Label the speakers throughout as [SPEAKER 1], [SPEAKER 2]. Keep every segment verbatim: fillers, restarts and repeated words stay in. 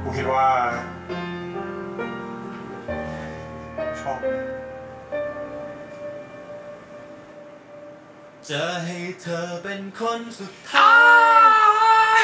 [SPEAKER 1] กูคิดว่าชอบจะให้เธอเป็นคนสุดท้าย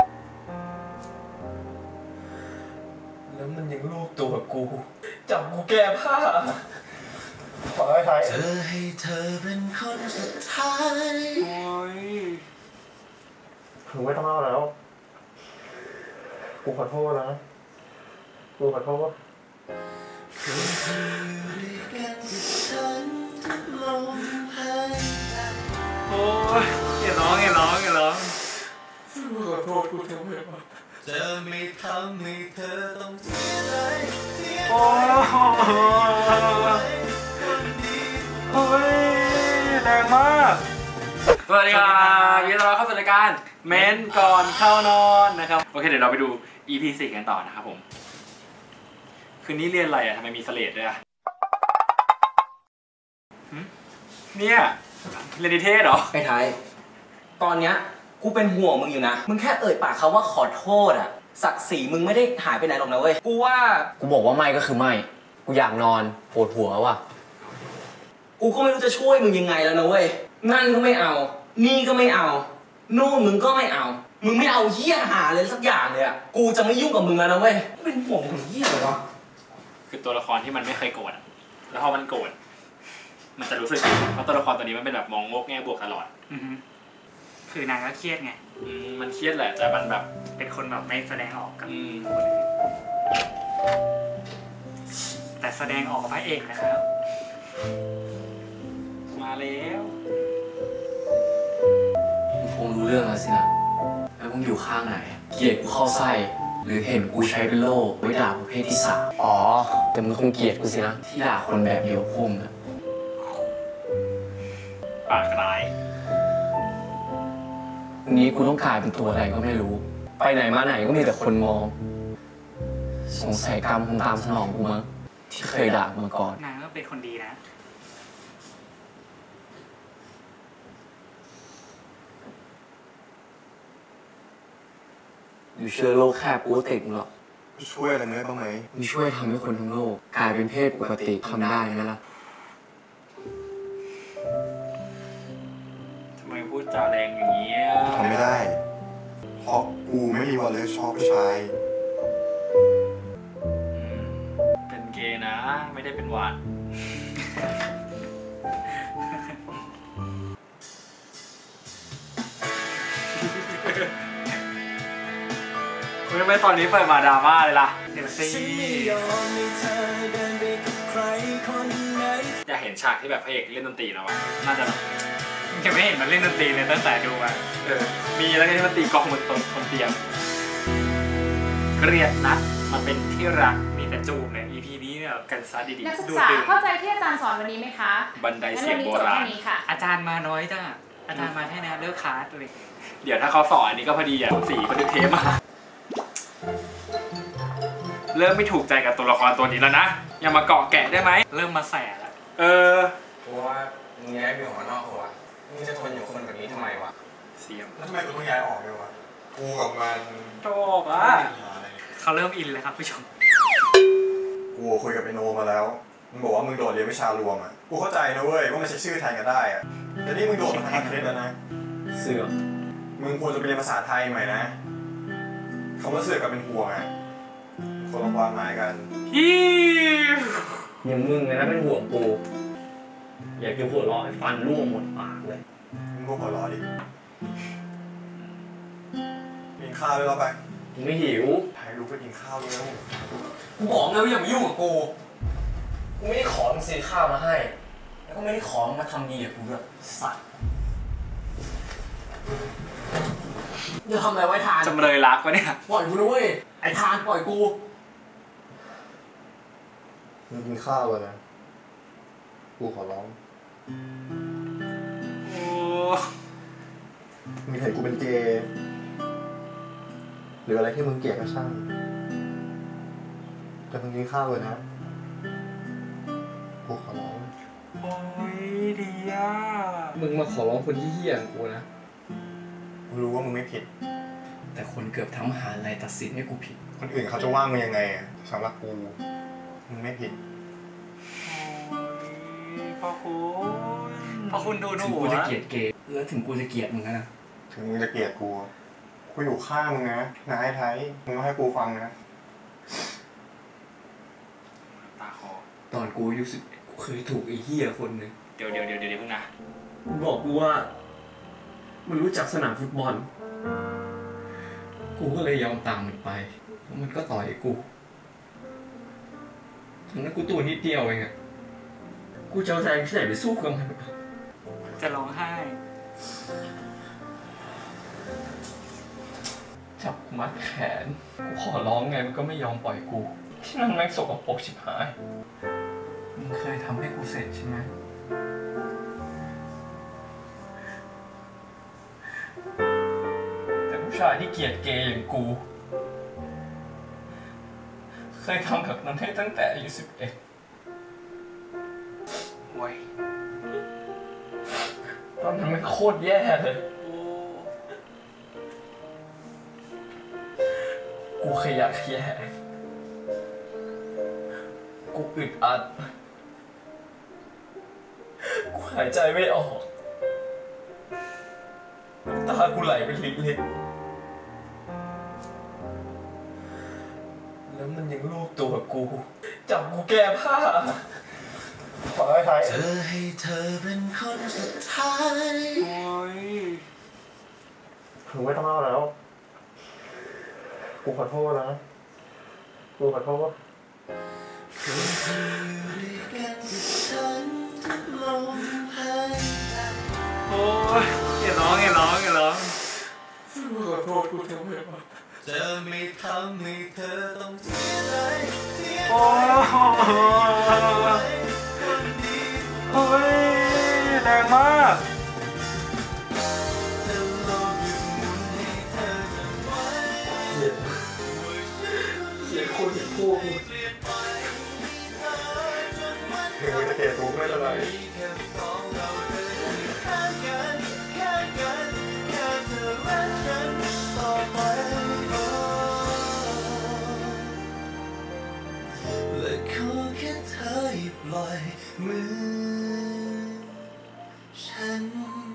[SPEAKER 1] แล้วมันยังลูบตัวกูจับกูแก้ผ้าขอให้ไทยจะให้เธอเป็นคนสุดท้ายโอ้ยถึงไม่ต้องเล่าแล้วกูขอโทษนะกูขอโทษคนที่อยู่ด้วยกันกับฉันทุกลมหายใจโอ้ยอย่าร้องอย่าร้องอย่าร้องกูขอโทษกูทำไม่ได้จะไม่ทำให้เธอต้องเสียใจโอ้ยเฮ้ยแรงมากสวัสดีครับยินดีต้อนรับเข้าสู่รายการเม้นก่อนเข้านอนนะครับโอเคเดี๋ยวเราไปดู อี พี สี่กันต่อนะครับผมคืนนี้เรียนอะไรอ่ะทำไมมีสเลดด้วยอ่ะเนี่ยเรียนนิเทศเหรอ
[SPEAKER 2] ไอ้ไทยตอนเนี้ยกูเป็นห่วงมึงอยู่นะมึงแค่เอ่ยปากคำว่าขอโทษอ่ะศักดิ์ศรีมึงไม่ได้หายไปไหนหรอกนะเว้ยกูว่ากูบอกว่าไม่ก็คือไม่กูอยากนอนปวดหัวว่ะกูก็ไม่รู้จะช่วยมึงยังไงแล้วนะเว้ยนั่นก็ไม่เอานี่ก็ไม่เอานู่นมึงก็ไม่เอามึงไม่เอาเหี้ยหาเลยสักอย่างเลยอ่ะกูจะไม่ยุ่งกับมึงแล้วนะเว้ยเป็นห่วงมึงเหี้ยเลยวะ
[SPEAKER 3] คือตัวละครที่มันไม่เคยโกรธแล้วพอมันโกรธมันจะรู้สึกเพราะตัวละครตัวนี้มันเป็นแบบมองโลกแง่บวกตลอด
[SPEAKER 4] คือนางก็เครียดไง
[SPEAKER 3] มันเครียดแหละแต่มันแบบ
[SPEAKER 4] เป็นคนแบบไม่แสดงออกกับแต่แสดงออกกับพระเอกนะครับ
[SPEAKER 3] มาแล้ว
[SPEAKER 2] มึงคงรู้เรื่องแล้วสินะแล้วมึงอยู่ข้างไหนเกลียดกูเข้าไส้หรือเห็นกูใช้เป็นโล่ไว้ด่าประเภทที่สามอ๋อแต่มึงคงเกลียดกูสินะที่ด่าคนแบบเดียวพุ่มนะ
[SPEAKER 3] ปากร้าย
[SPEAKER 2] วันนี้กูต้องกลายเป็นตัวอะไรก็ไม่รู้ไปไหนมาไหนก็มีแต่คนมองสงสัยกรรมคงตามสนองกูมั้งที่เคยด่ามาก่อน
[SPEAKER 4] นางก็เป็นคนดีนะ
[SPEAKER 2] อยู่เชื้อโรคแคบกูก็ติดหรอก
[SPEAKER 1] ช่วยอะไรไหมบ้างไหม
[SPEAKER 2] มีช่วยทำให้คนทั้งโลกกลายเป็นเพศปกติทำได้ไหมล่ะ
[SPEAKER 3] ทำไมพูดจาแรงอย่างนี้
[SPEAKER 1] ทำไม่ได้เพราะกูไม่มีวันเลยชอบผู้ชาย
[SPEAKER 3] เป็นเกย์นะไม่ได้เป็นหวานทำไมตอนนี้เปิดมาดราม่าเลยล่ะ
[SPEAKER 4] เดี๋ยวสิ
[SPEAKER 3] อยากเห็นฉากที่แบบพระเอกเล่นดนตรีแล้ววะน่าจะ
[SPEAKER 4] ยังไม่เห็นมันเล่นดนตรีเลยตั้งแต่ดูอ่ะ
[SPEAKER 3] เออมีแล้วก็ที่มันตีกลองบนต้นบนเตียงเกลียดนะมันเป็นที่รักมีแต่จูบเนี่ย อี พี นี้เนี่ยกันซะดีๆ
[SPEAKER 5] นักศึกษาเข้าใจที่อาจารย์สอนวันนี้ไหมคะ
[SPEAKER 3] บันไดเสียงโบราณ
[SPEAKER 4] อาจารย์มาน้อยจ้าอาจารย์มาแค่นี้เลิกคลาสเลย
[SPEAKER 3] เดี๋ยวถ้าเขาสอนอันนี้ก็พอดีอ่ะสีบันทึกเทปมาเริ่มไม่ถูกใจกับตัวละครตัวนี้แล้วนะอย่ามาเกาะแกะได้ไหม
[SPEAKER 4] เริ่มมาแสบแล้ว
[SPEAKER 3] เออ
[SPEAKER 1] เพราะว่ามึงย้ายไปออกนอกหัวมึงจะทนอยู่คนแบบนี้ทำไมวะ
[SPEAKER 3] เสียม
[SPEAKER 1] แล้วทำไมกูต้องย้ายออกเลยวะกูกับมัน
[SPEAKER 3] ชอบอ่ะ
[SPEAKER 4] เขาเริ่มอินเลยครับผู้ชม
[SPEAKER 1] กูคุยกับไอโนมาแล้วมึงบอกว่ามึงโดดเรียนวิชารวมอ่ะกูเข้าใจนะเว้ยว่ามันใช้ชื่อแทนกันได้อ่ะแต่นี่มึงโดดมาทางคณิตแล้วนะ
[SPEAKER 2] เสือก
[SPEAKER 1] มึงควรจะไปเรียนภาษาไทยใหม่นะคำว่าเสือกกับเป็นห่วงอ่ะคนละความหมายกัน
[SPEAKER 3] ฮิว
[SPEAKER 2] อย่างมึงเลยนะเป็นห่วงกูอยากจะหัวเราะให้ฟันร่วงหมดปากเลย
[SPEAKER 1] มึงก็หัวเราะดิกินข้าวด้วยเราไป
[SPEAKER 2] มึงไม่หิว
[SPEAKER 1] ไปรู้ไปกินข้าวเร็ว
[SPEAKER 2] กูบอกแล้วอย่ามายุ่งกับกูกูไม่ได้ขอมึงซื้อข้าวมาให้แล้วก็ไม่ได้ขอมึงมาทำดีกับกูด้วยสัตว์จะทำอะไรไว้ทาน
[SPEAKER 3] จำเลยรักวะเนี่ย
[SPEAKER 2] ปล่อยกูนะเว้ยไอ้ทานปล่อยกู
[SPEAKER 1] มึงกินข้าวเลยนะกูขอร้อง
[SPEAKER 3] โอ้
[SPEAKER 1] มึงเห็นกูเป็นเกย์หรืออะไรที่มึงเกลียดก็ช่างแต่มึงกินข้าวเลยนะกูขอร้อง
[SPEAKER 3] โอ้ยดีอ่ะ
[SPEAKER 2] มึงมาขอร้องคนที่เหี้ยกูนะ
[SPEAKER 1] กูรู้ว่ามึงไม่ผิดแต่แต่คนเกือบทั้งมหาลัยตัดสินให้กูผิด
[SPEAKER 6] คนอื่นเขาจะว่ามึงยังไงสำหรับกูมึงไม่ผิด
[SPEAKER 3] พ่อคุณพ่อคุณดูหนู
[SPEAKER 1] ถึงกูจะเกลียดเกย์แล้วถึงกูจะเกลียดมึงนะ
[SPEAKER 6] ถึงมึงจะเกลียดกูกูอยู่ข้างมึงนะนายไทยมึงต้องให้กูฟังนะ
[SPEAKER 3] ตาคอ
[SPEAKER 1] ตอนกูอายุสิบกูเคยถูกไอ้เหี้ยคนนึง
[SPEAKER 3] เดี๋ยวเดี๋ยวเดี๋ยวเดี๋ยวเพิ่งนะ
[SPEAKER 1] บอกกูว่ามันรู้จักสนามฟุตบอลกูก็เลยยอมตามมันไปแล้วมันก็ต่อยกูทั้งนั้นกูตัวนิดเดียวเองอะกูจะเอาแรงที่ไหนไปสู้กับมัน
[SPEAKER 4] จะร้องไห้
[SPEAKER 1] จับมัดแขนกูขอร้องไงมันก็ไม่ยอมปล่อยกูที่นั่นแม่งสกปรกชิบหายมึงเคยทำให้กูเสร็จใช่ไหมแต่ผู้ชายที่เกลียดเกย์อย่างกูเคยทำแบบนั้นให้ตั้งแต่อายุสิบเอ็ด
[SPEAKER 3] โว้ย
[SPEAKER 1] ตอนนั้นมันโคตรแย่เลยกูขยะแขยงกูอึดอัดกูหายใจไม่ออกน้ำตากูไหลเป็นลิตรแล้วมันยังลูบตัวกูจับกูแก้ผ้า
[SPEAKER 6] ขอให้ไทย
[SPEAKER 1] เธอให้เธอเป็นคนสุดท้าย
[SPEAKER 3] โอ้ย
[SPEAKER 6] ถึงไม่ต้องเล่าแล้วกูขอโทษนะกูขอโทษ
[SPEAKER 3] โอ้ยอย่าร้องอย่าร้องอย่าร้อง
[SPEAKER 1] กูขอโทษกูทำไม่ได้จะไม่ทำให้เธอต้องเสียใจ
[SPEAKER 3] โอ้เฮ้ยแรงมาก
[SPEAKER 1] เสียคนเห็นพวกมึง
[SPEAKER 6] ถึงมึงจะเกลียดกูไม่เป็นไร
[SPEAKER 1] และขอแค่เธออย่าปล่อยมือฉัน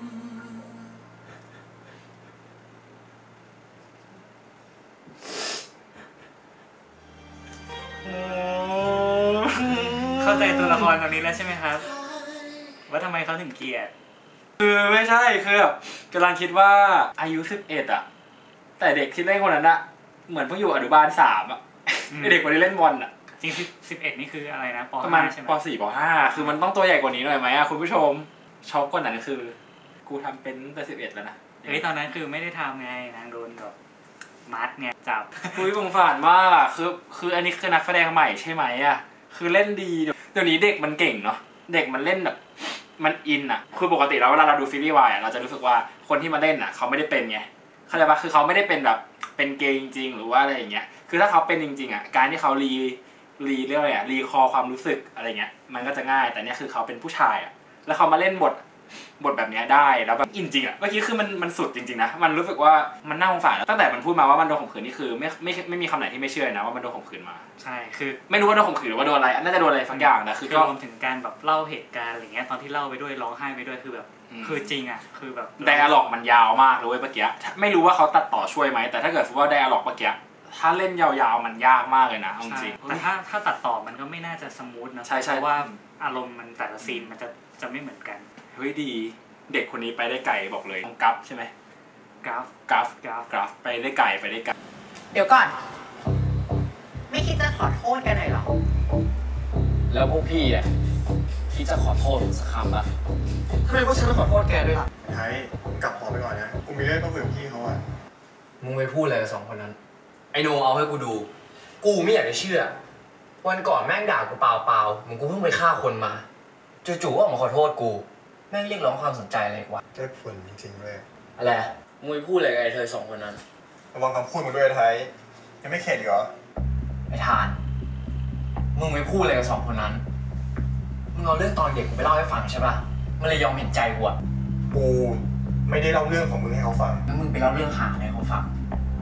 [SPEAKER 4] เข้าใจตัวละครตรงนี้แล้วใช่ไหมครับว่าทำไมเขาถึงเกลียด
[SPEAKER 3] คือไม่ใช่คือแบบกำลังคิดว่าอายุสิบเอ็ดอะแต่เด็กที่เล่นคนนั้นอะเหมือนเพิ่งอยู่อนุบาลสามอะเด็กคนที่เล่นบอลอะ
[SPEAKER 4] จริงสิบเอ็ดนี่คืออะไรนะป
[SPEAKER 3] ประมาณปสี่ปห้าคือมันต้องตัวใหญ่กว่านี้หน่อยไหมอะคุณผู้ชมช็อกกว่านั้นคือกูทำเป็นแต่สิบเอ็ดแล้วนะ
[SPEAKER 4] เฮ้ยตอนนั้นคือไม่ได้ทำไงนางโดนแบบมัดไงจับ
[SPEAKER 3] คุยสงสารมากอะคือคืออันนี้คือนักแสดงใหม่ใช่ไหมอะคือเล่นดีเดี๋ยวนี้เด็กมันเก่งเนาะเด็กมันเล่นแบบมันอินอะคือปกติแล้วเวลาเราดูซีรีส์วายอะเราจะรู้สึกว่าคนที่มาเล่นอะเขาไม่ได้เป็นไงเข้าใจปะคือเขาไม่ได้เป็นแบบเป็นเกย์จริงๆหรือว่าอะไรอย่างเงี้ยคือถ้าเขาเป็นจริงๆอะการที่เขารีรีเรื่องอะไรอะรีคอความรู้สึกอะไรเงี้ยมันก็จะง่ายแต่เนี้ยคือเขาเป็นผู้ชายอะแล้วเขามาเล่นบทบทแบบนี้ได้แล้วแบบอินจริงอะเมื่อกี้คือมันมันสุดจริงๆนะมันรู้สึกว่ามันน่าสงสารตั้งแต่มันพูดมาว่ามันโดนข่มขืนนี่คือไม่ไม่ไม่มีคำไหนที่ไม่เชื่อนะว่ามันโดนข่มขืนมา
[SPEAKER 4] ใช่คือ
[SPEAKER 3] ไม่รู้ว่าโดนข่มขืนหรือว่าโดนอะไรน่าจะโดนอะไรสักอย่างนะคือ
[SPEAKER 4] ก็รวมถึงการแบบเล่าเหตุการณ์อะไรเงี้ยตอนที่เล่าไปด้วยร้องไห้ไปด้วยคือแบบคือจริงอะคือแบบ
[SPEAKER 3] ไดอะล็อกมันยาวมากเลยเมื่อกี้ไม่รู้ว่าเขาตัดต่อช่วยไหมแต่ถ้าเกิดว่าไดอะล็อกเมื่อกี้ถ้าเล่นยาวๆมันยากมากเลยนะจริง
[SPEAKER 4] แต่ถ้าถ้าตัดต่อมันก็ไม่น่าจะสมูทนะเพราะว่าอารมณ์มันแต่ละซีนมันจะจะไม่เหมือนกัน
[SPEAKER 3] เฮ้ยดีเด็กคนนี้ไปได้ไกลบอกเลยกราฟใช่ไหม
[SPEAKER 4] กราฟ
[SPEAKER 3] กราฟกราฟกราฟไปได้ไกลไปได้ไกล
[SPEAKER 7] เดี๋ยวก่อนไม่คิดจะขอโทษกันหน่อยหรอ
[SPEAKER 2] แล้วพวกพี่อ่ะคิดจะขอโทษสักคำปะ
[SPEAKER 7] ทำไมพวกฉันต้องขอโทษแกด้วยล่ะ
[SPEAKER 6] ไทยกลับหอไปก่อนนะกูมีเรื่องต้องคุยกับพี่เขาอะ
[SPEAKER 2] มึงไปพูดอะไรกับสองคนนั้นไอ้โนเอาให้กูดูกูไม่อยากจะเชื่อวันก่อนแม่งด่ากูเปล่าๆเหมือนกูเพิ่งไปฆ่าคนมาจู่ๆออกมาขอโทษกูแม่งเรียกร้องความสนใจอะไรวะ
[SPEAKER 6] ได้ผลจริงๆเลย
[SPEAKER 2] อะไรมึงไปพูดอะไรกับไอ้เธอสองคนนั้น
[SPEAKER 6] ระวังคำพูดมึงด้วยไทยยังไม่เข็ดอีกเหรอ
[SPEAKER 2] ไอ้ทานมึงไปพูดอะไรกับสองคนนั้นมึงเอาเรื่องตอนเด็กกูไปเล่าให้ฟังใช่ป่ะมันเลยยอมเห็นใจกูอ่ะ
[SPEAKER 6] กูไม่ได้เล่าเรื่องของมึงให้เขาฟัง
[SPEAKER 2] แล้วมึงไปเล่าเรื่องหาให้เขาฟัง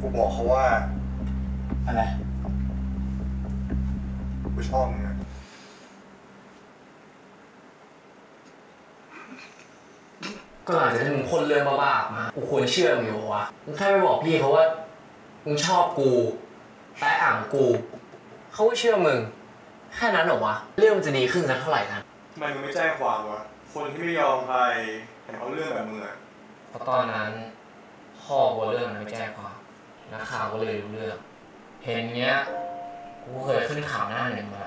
[SPEAKER 6] กูบอกเขาว่า
[SPEAKER 2] อะไร
[SPEAKER 6] กูชอบมึงอะ
[SPEAKER 2] ก็หลังจากที่มึงพ่นเรื่องบ้าๆมากูควรเชื่อมึงอยู่วะมึงแค่ไปบอกพี่เขาว่ามึงชอบกูแปะอ่างกูเขาก็เชื่อมึงแค่นั้นเหรอวะเรื่องมันจะดีขึ้นสักเท่าไหร่นะ
[SPEAKER 6] ทำไมมึงไม่แจ้งความวะคนที่ไม่ยอมใครแต่เขาเรื่องแบบมึงอะ
[SPEAKER 2] เพราะตอนนั้นพ่อกูเรื่องมันไม่แจ้งความนักข่าวก็เลยรู้เรื่องเห็นเงี้ยกูเคยขึ้นข่าวหน้าหนึ่งมา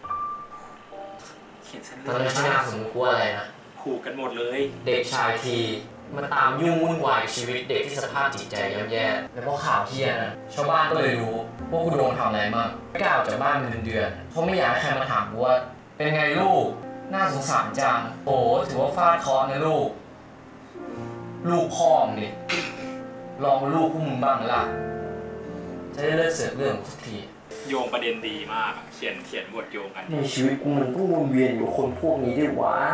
[SPEAKER 3] เขียนเส้น
[SPEAKER 2] ตอน
[SPEAKER 3] เรื่
[SPEAKER 2] นั้
[SPEAKER 3] อน ง
[SPEAKER 2] ชื่อนามสมมติกูอะไรนะ
[SPEAKER 3] ผูกกันหมดเลย
[SPEAKER 2] เด็กชายทีมันตามยุ่งวุ่นวายชีวิตเด็กที่สภาพจิตใจย่ำแย่แล้วพอข่าวเที่ยนะชาวบ้านก็เลยรู้ว่ากูโดนทำอะไรมากไม่กล้าออกจากบ้านเป็นเดือนเพราะไม่อยากให้ใครมาถามกูว่าเป็นไงลูกน่าสงสารจังโอ้ถือว่าฟาดเคราะห์นะลูกลูกพ่อมึงดิลองลูกพวกมึงบ้างล่ะจะได้เลิกเสือกเรื่องสักที
[SPEAKER 3] โยงประเด็นดีมากอะเขียนเขียนบทโยงกัน
[SPEAKER 2] ในชีวิตกูมันก็วนเวียนอยู่คนพวกนี้ด้วยวะ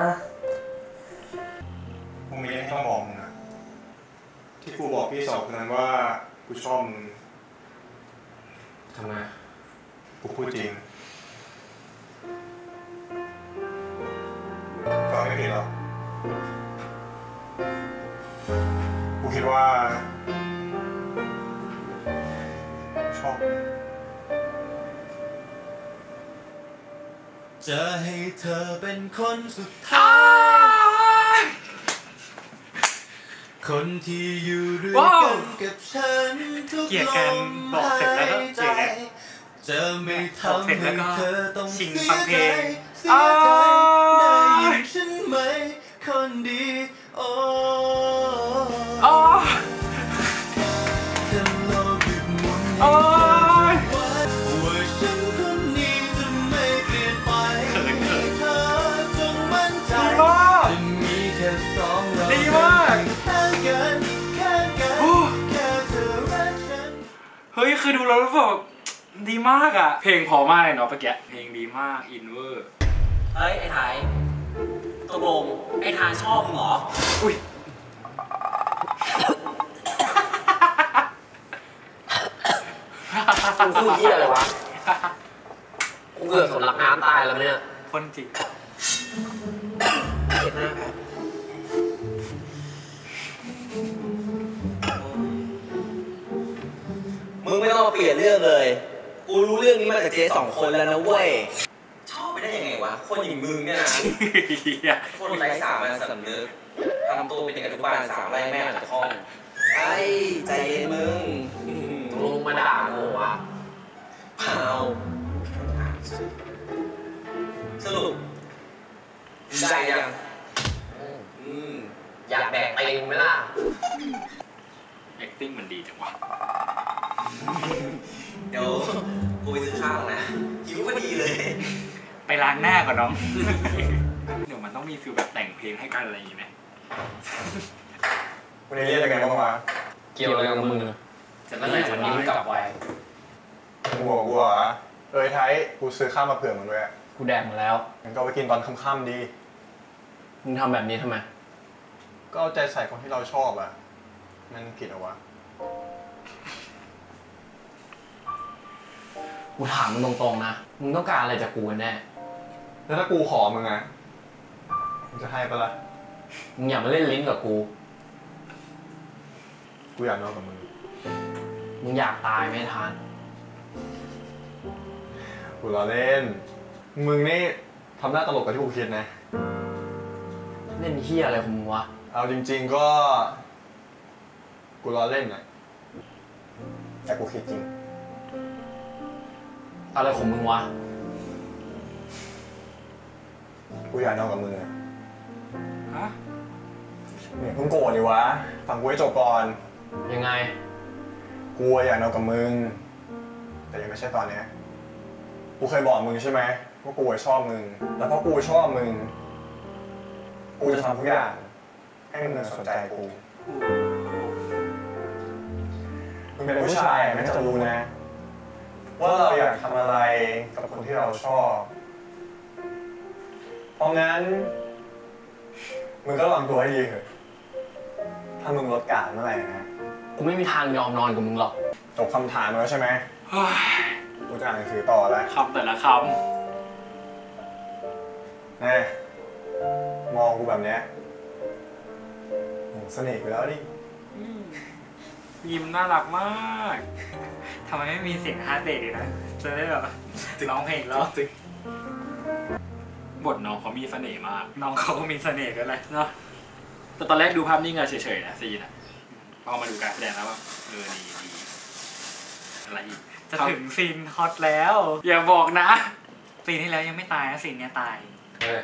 [SPEAKER 6] กูมีเรื่องให้ต้องบอกมึงนะที่กูบอกพี่สองคนนั้นว่ากูชอบมึง
[SPEAKER 2] ทำไม
[SPEAKER 6] กูพูดจริงฟังไม่ผิดหรอกกูคิดว่าชอบมึง
[SPEAKER 1] จะให้เธอเป็นคนสุดท้ายคนที่อยู่ด้วยกันกับฉันทุก
[SPEAKER 4] เกลียด
[SPEAKER 1] ล
[SPEAKER 4] การ
[SPEAKER 1] ม
[SPEAKER 4] บอกเสร็จ
[SPEAKER 1] หา
[SPEAKER 4] แล้วก็
[SPEAKER 1] ย
[SPEAKER 4] เก
[SPEAKER 1] ใจ
[SPEAKER 4] ลียดแล้ว
[SPEAKER 1] จะไม่ทำให้เธอต้อง
[SPEAKER 4] ชิง
[SPEAKER 1] เสี
[SPEAKER 4] ฟั
[SPEAKER 1] ย
[SPEAKER 4] งเพ
[SPEAKER 1] ใจ
[SPEAKER 4] ลง
[SPEAKER 1] เสียใจได้ยินฉันไหมคนดีโอ้
[SPEAKER 3] อ๋อ
[SPEAKER 1] เธอโลกหยุดหมุน
[SPEAKER 3] โอ้
[SPEAKER 1] ให้
[SPEAKER 3] ย
[SPEAKER 1] เธอว่าว่าฉันคนนี้จะไม่เปลี่ยนไปให้เธอจงมั่นใจ
[SPEAKER 3] ดีมาก
[SPEAKER 1] จะมีแค่สองเรา
[SPEAKER 3] ดีมาก
[SPEAKER 1] ข้างกันข้างกัน
[SPEAKER 3] โอ้
[SPEAKER 1] แค่เธอรักฉัน
[SPEAKER 3] เฮ้ยคือดูแล้วรู้สึกแบบดีมากอะเพลงพอมากเลยเนาะเมื่อกี้เพลงดีมากอินเวอร์
[SPEAKER 2] เฮ้ยไอ้ไทยตกลงไอ้ทานชอบมึงเหรอ
[SPEAKER 3] อุ้ย
[SPEAKER 2] มึงพูดยี่อะไรวะ กูเกือบสำลักน้ำตายแล้วเนี่ย
[SPEAKER 3] คนจริง
[SPEAKER 2] เจ็บหน้ามึงไม่ต้องมาเปลี่ยนเรื่องเลย กูรู้เรื่องนี้มาจากเจ๊สองคนแล้วนะเว้ย ชอบไปได้ยังไงวะ คนอย่างมึงเนี่ยนะ คนไร้สามัญสำนึกทำตัวเป็นเด็กอนุบาลสามไล่แม่จากห้องไอ้ใจเย็นมึงลงมาด่ากูวะเปล่าสรุปได้ยังอืมอยากแบกไปเองไหมล่ะ
[SPEAKER 3] acting มันดีจังวะ
[SPEAKER 2] เดี๋ยวกูไปซื้อข้าวนะหิวพอดีเลย
[SPEAKER 3] ไปล้างหน้าก่อนน้อง เดี๋ยวมันต้องมีฟิลแบบแต่งเพลงให้กันอะไรอย่างงี้ไหม
[SPEAKER 6] วันนี้เรียกยังไงบ้างวะ
[SPEAKER 2] เกี่ยวอะไรกับมึงจะตั้งแต่วันนี้มึงกลับไว
[SPEAKER 6] มึงบอกกูเหรอเอ้ยไทยกูซื้อข้าวมาเผื่อมึงด้วย
[SPEAKER 2] กูแดกมาแล้ว
[SPEAKER 6] งั้นก็ไปกินตอนค่ำๆดี
[SPEAKER 2] มึงทำแบบนี้ทำไม
[SPEAKER 6] ก็เอาใจใส่คนที่เราชอบอะมันผิดเหรอวะ
[SPEAKER 2] กูถามมึงตรงๆนะ มึงต้องการอะไรจากกูกันแน่
[SPEAKER 6] แล้วถ้ากูขอมึงอะมึงจะให้ปะล่ะ
[SPEAKER 2] มึงอย่ามาเล่นลิ้นกับกู
[SPEAKER 6] กูอยากนอนกับมึง
[SPEAKER 2] มึงอยากตายไม่ทัน
[SPEAKER 6] กูล้อเล่น มึงนี่ทำหน้าตลกกับที่กูคิดนะ
[SPEAKER 2] เล่นเหี้ยอะไรของมึงวะ
[SPEAKER 6] เอาจริงๆก็ กูล้อเล่นนะแต่กูคิดจริง
[SPEAKER 2] อะไรของมึงวะ
[SPEAKER 6] กูอยากนอนกับมึงอะ
[SPEAKER 3] ฮะ
[SPEAKER 6] เนี่ยเพิ่งโกรธดิวะ ฟังกูให้จบก่อน
[SPEAKER 2] ยังไง
[SPEAKER 6] กูอยากนอนกับมึง แต่ยังไม่ใช่ตอนเนี้ยกูเคยบอกมึงใช่ไหมว่ากูชอบมึง แล้วเพราะกูชอบมึง กูจะทำทุกอย่างให้มึงสนใจกู มึงเป็นผู้ชายไม่จะรู้นะ ว่าเราอยากทำอะไรกับคนที่เราชอบ เพราะงั้น มึงก็ระวังตัวให้ดีเถอะ ถ้ามึงลดการเมื่อไหร่นะ
[SPEAKER 2] กูไม่มีทางยอมนอนกับมึงหรอก
[SPEAKER 6] ทจบคำถามแล้วใช่ไหมกูจะอ่านหนังสือต่อแล้ว
[SPEAKER 3] คำแต่ละค
[SPEAKER 6] แน่มองกูแบบเนี้ยโหเสน่ห์ไปแล้วดิ
[SPEAKER 3] ำยิ้มน่ารักมาก
[SPEAKER 4] ทำไมไม่มีเสียงฮาร์ดเบรกเลยนะจะได้แบบร้องเพลงแล้ว
[SPEAKER 3] บทน้องเขามีเสน่ห์มาก
[SPEAKER 4] น้องเขาก็มีเสน่ห์ด้วยแหละ
[SPEAKER 3] เนาะแต่ตอนแรกดูภาพนิ่งอะเฉยๆนะซีนอะพอมาดูการแสดงแล้วว่าเออดีดีอะไรอีก
[SPEAKER 4] จะถึงซีนฮอตแล้ว
[SPEAKER 3] อย่าบอกนะ
[SPEAKER 4] ซีนที่แล้วยังไม่ตายนะซีนเนี้ยตาย
[SPEAKER 2] เฮ้ย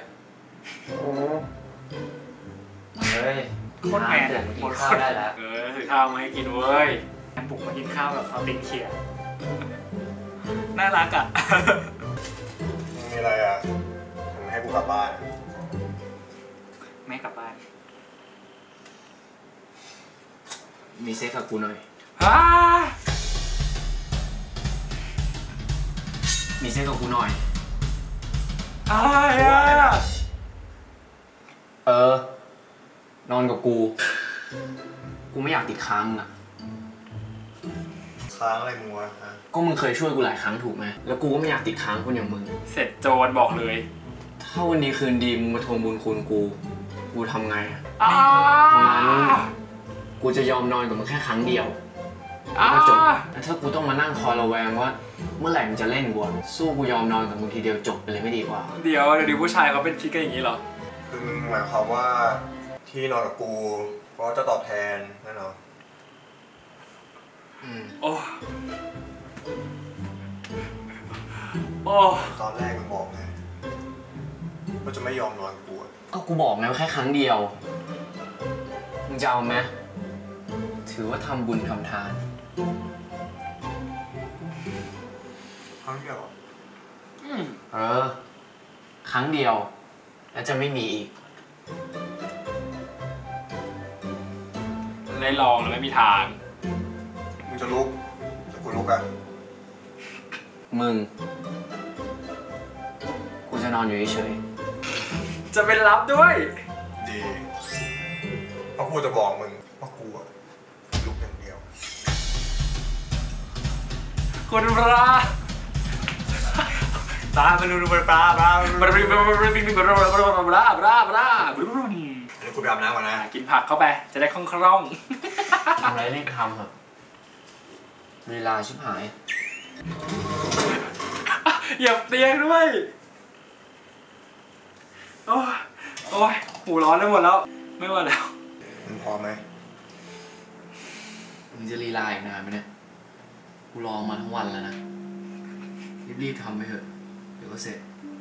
[SPEAKER 2] เฮ้ย
[SPEAKER 4] โคตรแมน
[SPEAKER 2] เดี๋
[SPEAKER 4] อะ
[SPEAKER 2] ยว
[SPEAKER 4] โค
[SPEAKER 2] กิน
[SPEAKER 4] ตร
[SPEAKER 2] ข้าวได้แล้ว
[SPEAKER 3] เออถือข้าวมาให้กินเว้ย
[SPEAKER 4] แมนปลุกมากินข้าวแบบเอาตีนเขี่ยน่ารักอ่ะ
[SPEAKER 6] มึงมีอะไรอ่ะมึงให้กูกลับบ้าน
[SPEAKER 4] ไม่กลับบ้าน
[SPEAKER 2] มีเซ็กกับกูหน่อย
[SPEAKER 3] ฮ่า
[SPEAKER 2] มีเซ็กกับกูหน่อย
[SPEAKER 3] อะไรอะ
[SPEAKER 2] เออ นอนกับกู กูไม่อยากติดค้างมึงอะ
[SPEAKER 6] ค้างอะไรมึงวะฮะ
[SPEAKER 2] ก็มึงเคยช่วยกูหลายครั้งถูกไหม แล้วกูก็ไม่อยากติดค้างคนอย่างมึง
[SPEAKER 3] เสร็จโจรบอกเลย
[SPEAKER 2] ถ้าวันนี้คืนดีมึงมาทวงบุญคุณกู กูทำไงอะ
[SPEAKER 3] อ้า
[SPEAKER 2] งั้นกูจะยอมนอนกับมึงแค่ครั้งเดียว
[SPEAKER 3] อ้า
[SPEAKER 2] ก็จบแล้วถ้ากูต้องมานั่งคอยระแวงว่า เมื่อไหร่มึงจะเล่นกูอะสู้กูยอมนอนกับมึงทีเดียวจบไปเลยไม่ดีกว่า
[SPEAKER 3] เดี๋ยวเดี๋ยวนี้ผู้ชายเขาเป็นคิดกันอย่างนี้เหรอ
[SPEAKER 6] คือมึงหมายความว่าที่นอนกับกูเพราะจะตอบแทนแน่นอน
[SPEAKER 2] อืม
[SPEAKER 3] โอ้โอ้
[SPEAKER 6] ตอนแรกมึงบอกไงว่าจะไม่ยอมนอนกับกูอะ
[SPEAKER 2] ก็กูบอกไงว่าแค่ครั้งเดียว มึงจะเอาไหมถือว่าทำบุญทำทาน
[SPEAKER 6] ครั้งเดียวอะ
[SPEAKER 3] อืม
[SPEAKER 2] เออ ครั้งเดียว แล้วจะไม่มีอีก
[SPEAKER 3] ได้ลองแล้วไม่มีทาง
[SPEAKER 6] มึงจะลุกแต่กูลุกอะ
[SPEAKER 2] มึง กูจะนอนอยู่เฉย
[SPEAKER 3] จะเป็นรับด้วย
[SPEAKER 6] ดีเพราะกูจะบอกมึงว่ากูอะลุกอย่างเดียว
[SPEAKER 3] คุณพระ
[SPEAKER 4] ปลาเป็นรูปปลาปลา
[SPEAKER 3] บราบราบราบราบราบราบราบราบราบรา
[SPEAKER 6] เดี๋ยวกูไปอาบน้ำก่อนนะ
[SPEAKER 3] กินผักเข้าไปจะได้คล่อง
[SPEAKER 2] ๆทำอะไรรีบทำเถอะเวลาชิบหาย
[SPEAKER 3] ๆเหยียบเตียงด้วยโอ้ยโอ้ยหูร้อนได้หมดแล้วไม่ไหวแล้ว
[SPEAKER 6] มึงพร้อมไหม
[SPEAKER 2] มึงจะลีลาอีกนานไหมเนี่ย กูรอมาทั้งวันแล้วนะ รีบๆทำไปเถอะ เดี๋ยวก็เสร็จ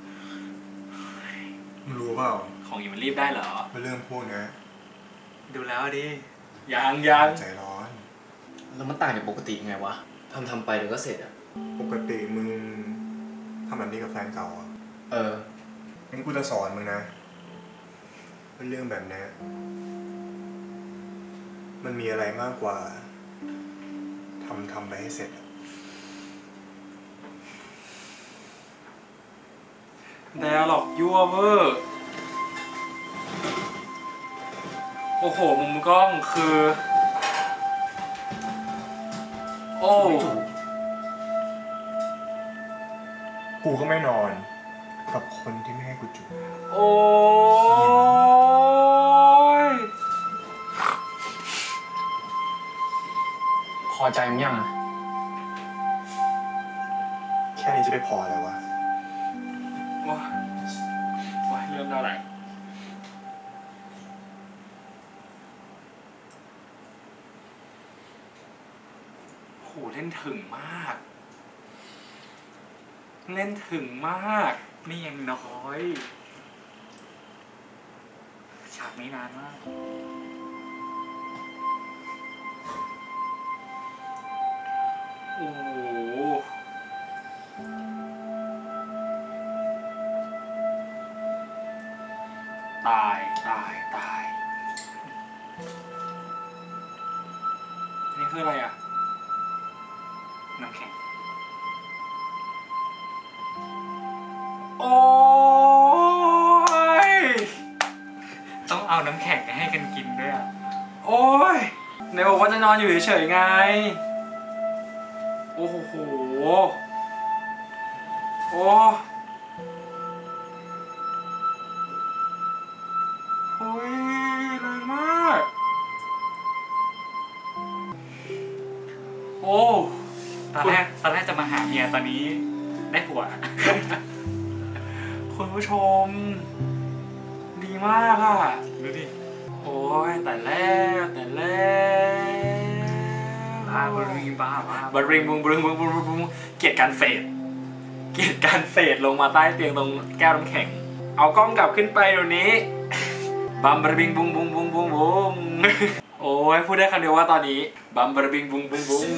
[SPEAKER 6] มึงรู้เปล่า
[SPEAKER 3] ของอย่างมันรีบได้เหรอ
[SPEAKER 6] ว่าเรื่องพวกเนี้ย
[SPEAKER 4] ดูแล้วดิ
[SPEAKER 3] ยังยัง
[SPEAKER 6] ใจร้อน
[SPEAKER 2] แล้วมันต่างจากปกติไงวะ ทำทำไปเดี๋ยวก็เสร็จอ่ะ
[SPEAKER 6] ปกติมึงทำแบบนี้กับแฟนเก่าอ่ะ
[SPEAKER 2] เออ
[SPEAKER 6] งั้นกูจะสอนมึงนะว่าเรื่องแบบเนี้ยมันมีอะไรมากกว่าทำทำไปให้เสร็จอะ
[SPEAKER 3] ไดอะล็อกยั่วเวอร์โอ้โหมุมกล้องคือ โอ้
[SPEAKER 6] กูก็ไม่นอนกับคนที่ไม่ให้กูจูบ
[SPEAKER 3] โอ้ย
[SPEAKER 2] พอใจมั้ยยังอะ
[SPEAKER 6] แค่นี้จะไม่พอเลยวะ
[SPEAKER 3] โอ้ยโอ้ยเริ่มได้ไหลโหเล่นถึงมาก เล่นถึงมาก
[SPEAKER 4] นี่ยังน้อยฉากนี้นานมาก
[SPEAKER 3] โอ้โหตายตายตายอันนี้คืออะไรอ่ะ
[SPEAKER 4] น้ำแข็ง
[SPEAKER 3] โอ้ย
[SPEAKER 4] ต้องเอาน้ำแข็งให้กันกินด้วยอ่ะ
[SPEAKER 3] โอ้ยไหนบอกว่าจะนอนอยู่เฉยๆไงโอ้โอ้ยแรงมากโอ้
[SPEAKER 4] ตอนแรกตอนแรกจะมาหาเมียตอนนี้ได้ผัว
[SPEAKER 3] คุณผู้ชมดีมากอ่ะดูดิโอ้ยแต่แล้วแต่แล้ว
[SPEAKER 4] บ้าบริงบ้าบ้า
[SPEAKER 3] บริงบุงบริงบุงบุงบุงเกลียดการเฟดเกลียดการเฟดลงมาใต้เตียงตรงแก้วน้ำแข็งเอากล้องกลับขึ้นไปเดี๋ยวนี้บัมบริงบุงบุงบุงบุงบุงโอ้ยพูดได้คำเดียวว่าตอนนี้บัมบริงบุงบุงบุง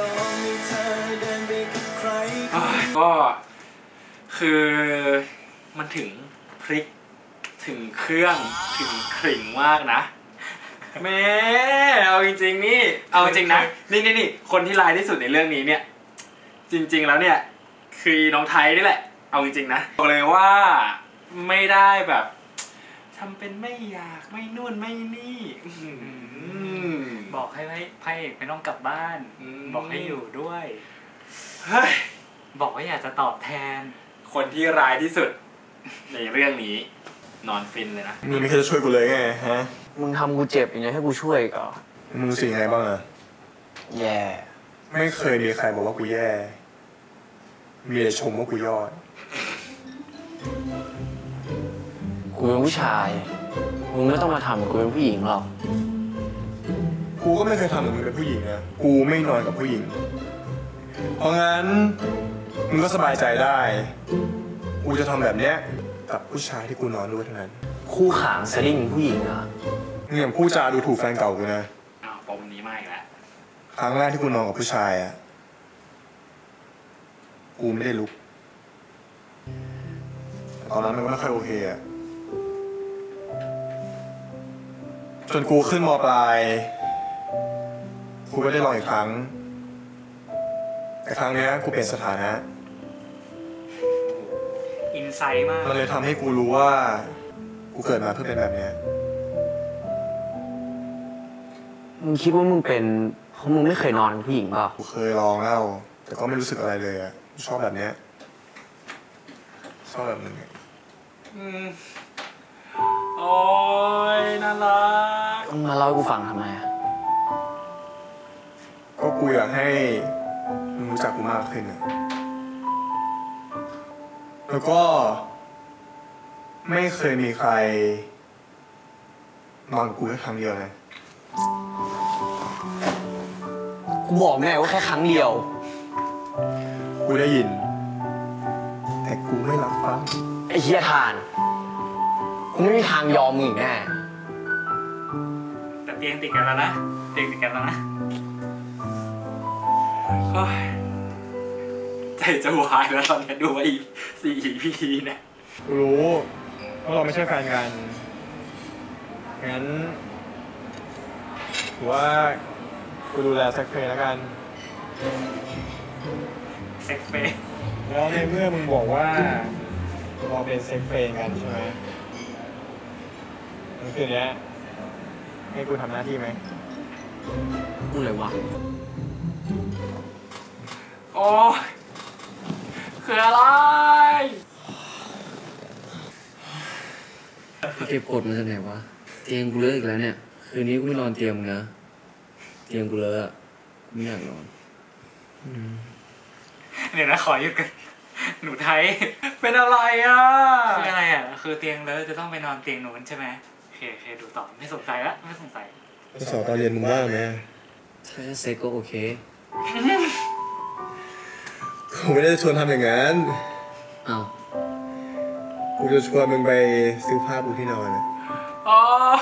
[SPEAKER 3] ก็คือมันถึงพริกถึงเครื่องถึงขริ่งมากนะแม่เอาจริงๆนี่เอาจริงนะนี่นี่นี่คนที่ร้ายที่สุดในเรื่องนี้เนี่ยจริงๆแล้วเนี่ยคือน้องไทยนี่แหละเอาจริงๆนะบอกเลยว่าไม่ได้แบบทำเป็นไม่อยากไม่นู่นไม่นี่
[SPEAKER 4] บอกให้พระเอกไม่ต้องกลับบ้านบอกให้อยู่ด้วย
[SPEAKER 3] เฮ้ย
[SPEAKER 4] บอกว่าอยากจะตอบแทน
[SPEAKER 3] คนที่ร้ายที่สุดในเรื่องนี้นอนฟินเลยนะ
[SPEAKER 6] มึงไม่เคยจะช่วยกูเลยไงฮะ
[SPEAKER 2] มึงทำกูเจ็บอย่างไงให้กูช่วยก่อน
[SPEAKER 6] มึงรู้สึกยังไงบ้างอะ
[SPEAKER 2] แย่
[SPEAKER 6] ไม่เคยมีใครบอกว่ากูแย่มีแต่ชมว่ากูยอด
[SPEAKER 2] กูเป็นผู้ชายมึงไม่ต้องมาทำกับกูเป็นผู้หญิงหรอก
[SPEAKER 6] กูก็ไม่เคยทำกับมึงเป็นผู้หญิงนะกูไม่นอนกับผู้หญิงเพราะงั้นมึงก็สบายใจได้กูจะทำแบบเนี้ยกับผู้ชายที่กูนอนด้วยเท่านั้น
[SPEAKER 2] คู่ขางสลิ่งผู้หญิงอะ
[SPEAKER 6] มึงอย่างพูดจาดูถูกแฟนเก่ากูนะ
[SPEAKER 3] อ้าวปมนี้ไม่แล้ว
[SPEAKER 6] ครั้งแรกที่กูนอนกับผู้ชายอะกูไม่ได้ลุกตอนนั้นมันก็ไม่ค่อยโอเคอะจนกูขึ้นม.ปลายกูก็ได้ลองอีกครั้งแต่ครั้งนี้กูเปลี่ยนสถานะ
[SPEAKER 4] อินไซต์มาก
[SPEAKER 6] มันเลยทำให้กูรู้ว่ากูเกิดมาเพื่อเป็นแบบนี้
[SPEAKER 2] มึงคิดว่ามึงเป็นเพราะมึงไม่เคยนอนกับผู้หญิงเปล่า
[SPEAKER 6] กูเคยลองแล้วแต่ก็ไม่รู้สึกอะไรเลยอะชอบแบบนี้ชอบแบบนึง
[SPEAKER 3] อืมโอ้ยน่ารัก
[SPEAKER 2] มึงมาเล่าให้กูฟังทำไมอะ
[SPEAKER 6] ก็กูอยากให้มึงรู้จักกูมากขึ้นอะแล้วก็ไม่เคยมีใครนอนกับกูแค่ครั้งเดียวเลย
[SPEAKER 2] กูบอกแม่ว่าแค่ครั้งเดียว
[SPEAKER 6] กูได้ยินแต่กูไม่รับฟัง
[SPEAKER 2] ไอ้เหี้ยทานกูไม่มีทางยอมมึงแน่
[SPEAKER 4] แต่เตียงติดกันแล้วนะเตียงติดกันแล้วนะ
[SPEAKER 3] ใจจะวายแล้วตอนนี้ดูว่าอีสี่ อี พี เนี่ย
[SPEAKER 6] รู้ว่าเราไม่ใช่แฟนกันงั้นถือว่ากูดูแลเซ็กเฟย์แล้วกัน
[SPEAKER 4] เซ็กเฟย์
[SPEAKER 6] แล้วในเมื่อมึงบอกว่าเราเป็นเซ็กเฟย์กันใช่ไหมงั้นคืนนี้ให้กูทำหน้าที่ไหม
[SPEAKER 2] กูเลยวะ
[SPEAKER 3] โอ้คืออะไร
[SPEAKER 2] เก็บกดมาจากไหนวะเตียงกูเลอะอีกแล้วเนี่ยคืนนี้กูไม่นอนเตียงมึงนะเตียงกูเลอะกูไม่อยากนอน
[SPEAKER 4] เดี๋ยวนะขอหยุดกันหนูไทย
[SPEAKER 3] เป็นอะไรอ่ะ
[SPEAKER 4] คืออะไรอ่ะคือเตียงเลอะจะต้องไปนอนเตียงนู้นใช่ไหมโอเคโอเคดูต่อไม่สงสัยละไม่สงสัย
[SPEAKER 6] จะสอบตอนเรียนมึงบ้างไหม
[SPEAKER 2] ถ้าเซ็กก็โอเค
[SPEAKER 6] กูไม่ได้ชวนทำอย่างนั้น
[SPEAKER 2] อ้าว
[SPEAKER 6] กูจะชวนมึงไปซื้อผ้าปูที่นอนนะ
[SPEAKER 3] อ๋อ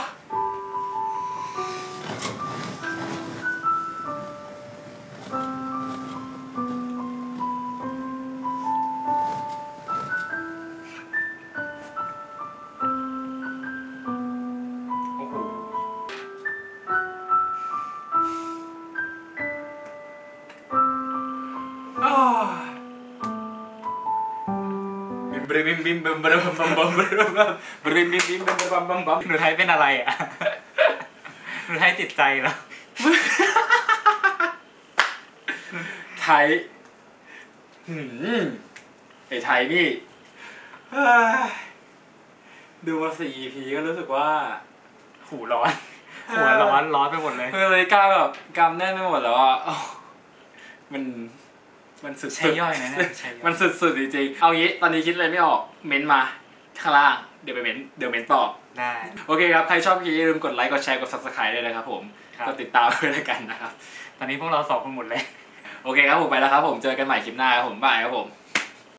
[SPEAKER 3] บริบิมบิมบิมบริบัมบัมบัมบริบัมบัมบริบิมบิมบิมบริบัมบัมบัม
[SPEAKER 4] หนูไทยเป็นอะไรอ่ะหนูไทยติดใจเหรอ
[SPEAKER 3] ไทยหืมไอ้ไทยนี่เฮ้ยดูมาสี่ อี พี ก็รู้สึกว่า
[SPEAKER 4] หูร้อนหัวร้อนร้อนไปหมดเลย
[SPEAKER 3] เออเลยกล้าแบบกำแน่นไปหมดแล้วอ่ะอ้าวมันมันสุดๆ
[SPEAKER 4] ใช่ย่อยนะเนี่ยใช่ย่อย
[SPEAKER 3] มันสุดๆจริงๆเอางี้ตอนนี้คิดอะไรไม่ออกเม้นมาข้างล่างเดี๋ยวไปเม้นเดี๋ยวเม้นตอบ
[SPEAKER 4] ได้
[SPEAKER 3] โอเคครับใครชอบคลิปอย่าลืมกดไลค์กดแชร์กด ซับสไครบ์ ด้วยนะครับผม
[SPEAKER 4] ครับ
[SPEAKER 3] กดติดตามด้วยแล้วกันนะครับ
[SPEAKER 4] ตอนนี้พวกเราสองคนหมดเลย
[SPEAKER 3] โอเคครับผมไปแล้วครับผมเจอกันใหม่คลิปหน้าครับผมบายครับผม